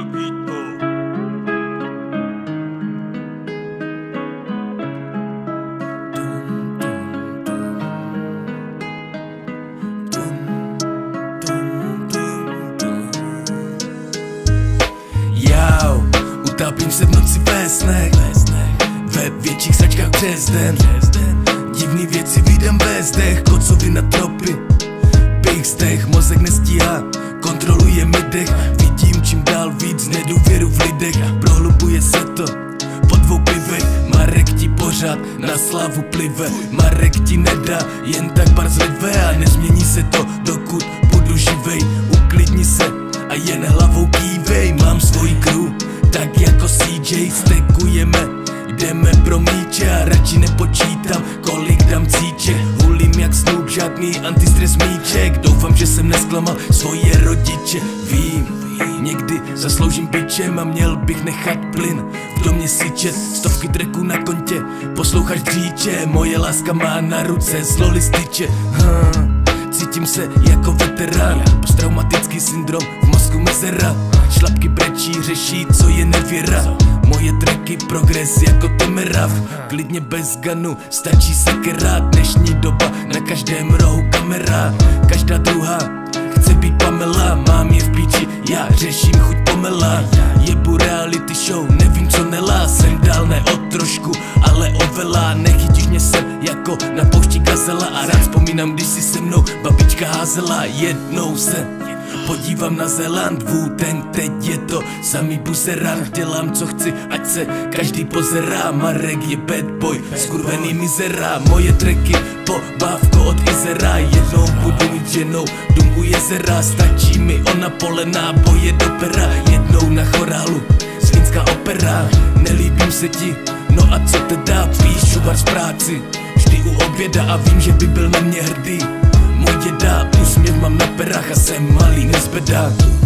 Utápím se v noci ve snech, ve větších sačkách přes den. Divný věci vídám ve zdech, kocovina tropy, bych zdech, mozek nestíhá, kontroluje mi dech. Vidím čím dál víc nedůvěru v lidech, prohlubuje se to po 2 pivech. Marek ti pořád na slavu plive, Marek ti nedá jen tak barzlivé a nezmění se to, dokud budu živej. Uklidni se a jen hlavou kývej, mám svoji crew, tak jako CJ stekujeme, jdeme pro míče a radši nepočítám, kolik dám cíček. Hulím jak Snoop, žádný antistres míček, doufám, že jsem nesklamal svoje rodiče. Vím, někdy zasloužím pičem a měl bych nechat plyn v domě syčet. Stovky tracků na kontě, posloucháš dříče, moje láska má na ruce zloli styče. Cítím se jako veterán, posttraumatický syndrom, v mozku mezera. Šlapky brečí, řeší, co je nevěra. Moje tracky, progres jako Temerav. Klidně bez ganu, stačí sekera. Dnešní doba, na každém rohu kamera. Každá druhá chce být Pamela, mám je v píči, já řeším chuť pomela. Jebu reality show, nevím co nelá, jsem dál ne o trošku, ale o velá. Nechytíš mě sem jako na poušti gazela a rád vzpomínám, když si se mnou babička házela. Jednou se podívám na Zéland, Wu-Tang, teď je to samý buzeran. Dělám co chci, ať se každý pozerá, Marek je bad boy, skurvený mizera. Moje tracky, pobávko od Izera, jednou budu mít ženou dům u jezera. Stačí mi ona polená, boje do pera, jednou na chorálu Zlínská opera. Nelíbím se ti, no a co teda, píšu bar z práci vždy u oběda a vím, že by byl na mě hrdý můj děda. Úsměv mám na perách a jsem malý nezbedá.